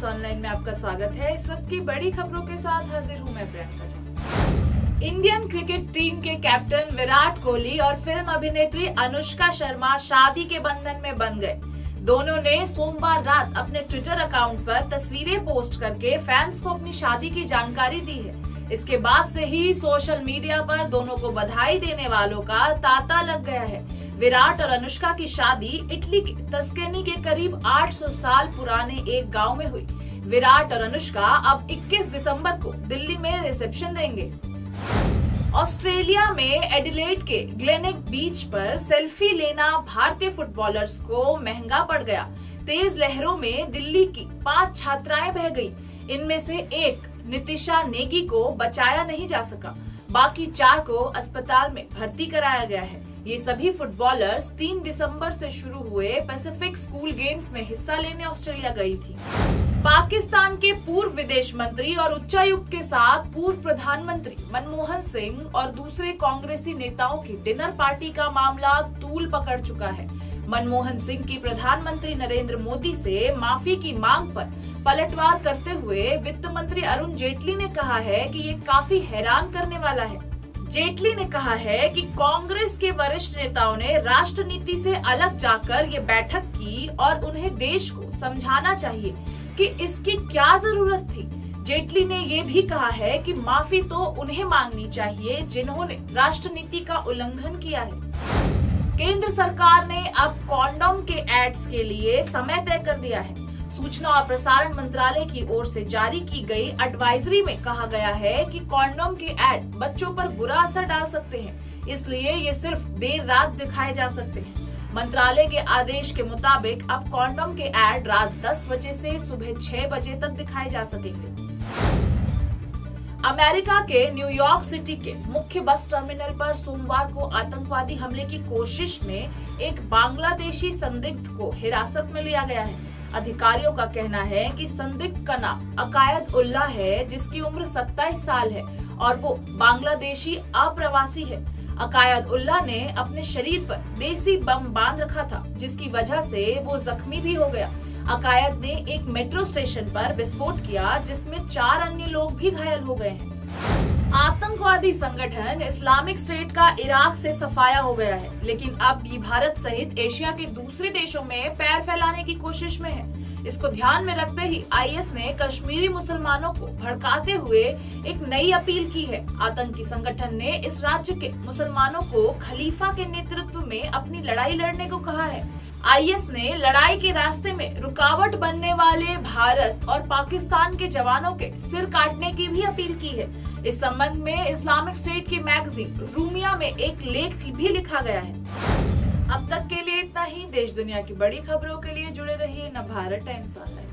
Online में आपका स्वागत है। इस वक्त की बड़ी खबरों के साथ हाजिर हूं मैं Priyanka Jha. Indian cricket team के कैप्टन विराट कोहली और फिल्म अभिनेत्री अनुष्का शर्मा शादी के बंधन में बंध गए। दोनों ने सोमवार रात अपने ट्विटर अकाउंट पर तस्वीरें पोस्ट करके फैंस को अपनी शादी की जानकारी दी है। इसके बाद से ही सोशल मीडिया पर दोनों को बधाई देने वालों का तांता लग गया है। विराट और अनुष्का की शादी इटली के टस्कनी के करीब 800 साल पुराने एक गांव में हुई। विराट और अनुष्का अब 21 दिसंबर को दिल्ली में रिसेप्शन देंगे। ऑस्ट्रेलिया में एडिलेड के ग्लेनेक बीच पर सेल्फी लेना भारतीय फुटबॉलर्स को महंगा पड़ गया। तेज लहरों में दिल्ली की 5 छात्राएं बह गई। इनमें से एक नितिशा नेगी को बचाया नहीं जा सका, बाकी 4 को अस्पताल में भर्ती कराया गया है। ये सभी फुटबॉलर्स 3 दिसंबर से शुरू हुए पैसिफिक स्कूल गेम्स में हिस्सा लेने ऑस्ट्रेलिया गई थी। पाकिस्तान के पूर्व विदेश मंत्री और उच्चायुक्त के साथ पूर्व प्रधानमंत्री मनमोहन सिंह और दूसरे कांग्रेसी नेताओं की डिनर पार्टी का मामला तूल पकड़ चुका है। मनमोहन सिंह की प्रधानमंत्री नरेंद्र मोदी से माफी की मांग पर पलटवार करते हुए वित्त मंत्री अरुण जेटली ने कहा है कि ये काफी हैरान करने वाला है। जेटली ने कहा है कि कांग्रेस के वरिष्ठ नेताओं ने राष्ट्रनीति से अलग जाकर ये बैठक की और उन्हें देश को समझाना चाहिए कि इसकी क्या जरूरत थी। जेटली ने ये भी कहा है कि माफी तो उन्हें मांगनी चाहिए जिन्होंने राष्ट्रनीति का उल्लंघन किया है। केंद्र सरकार ने अब कॉन्डोम के एड्स के लिए समय तय कर दिया है। सूचना और प्रसारण मंत्रालय की ओर से जारी की गई एडवाइजरी में कहा गया है कि कॉन्डोम के ऐड बच्चों पर बुरा असर डाल सकते हैं, इसलिए ये सिर्फ देर रात दिखाए जा सकते हैं। मंत्रालय के आदेश के मुताबिक अब कॉन्डोम के ऐड रात 10 बजे से सुबह 6 बजे तक दिखाए जा सकेंगे। अमेरिका के न्यूयॉर्क सिटी के मुख्य बस टर्मिनल पर सोमवार को आतंकवादी हमले की कोशिश में एक बांग्लादेशी संदिग्ध को हिरासत में लिया गया है। अधिकारियों का कहना है कि संदिग्ध का नाम अकायद उल्ला है, जिसकी उम्र 27 साल है और वो बांग्लादेशी अप्रवासी है। अकायद उल्ला ने अपने शरीर पर देसी बम बांध रखा था, जिसकी वजह से वो जख्मी भी हो गया। अकायद ने एक मेट्रो स्टेशन पर विस्फोट किया, जिसमें 4 अन्य लोग भी घायल हो गए हैं। आतंकवादी संगठन इस्लामिक स्टेट का इराक से सफाया हो गया है, लेकिन अब ये भारत सहित एशिया के दूसरे देशों में पैर फैलाने की कोशिश में है। इसको ध्यान में रखते ही आईएस ने कश्मीरी मुसलमानों को भड़काते हुए एक नई अपील की है। आतंकी संगठन ने इस राज्य के मुसलमानों को खलीफा के नेतृत्व में अपनी लड़ाई लड़ने को कहा है। आईएस ने लड़ाई के रास्ते में रुकावट बनने वाले भारत और पाकिस्तान के जवानों के सिर काटने की भी अपील की है। इस संबंध में इस्लामिक स्टेट की मैगजीन रूमिया में एक लेख भी लिखा गया है। अब तक के लिए इतना ही। देश दुनिया की बड़ी खबरों के लिए जुड़े रहिए नवभारत टाइम्स ऑनलाइन।